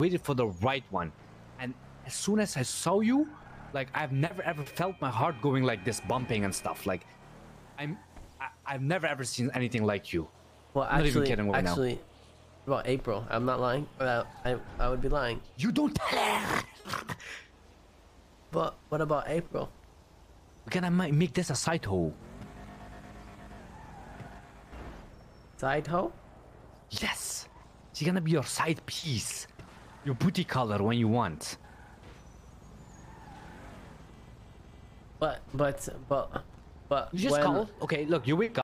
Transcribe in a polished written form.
waited for the right one. And as soon as I saw you, like, I've never ever felt my heart going like this, bumping and stuff. Like, I've never ever seen anything like you. Well, I'm not even kidding right now. About April, I'm not lying. I would be lying. You don't tell her. But what about April? We're gonna make this a side hoe. Side hoe? Yes. She's gonna be your side piece. Your booty color when you want. But You just when... call. Okay, look, you wake up.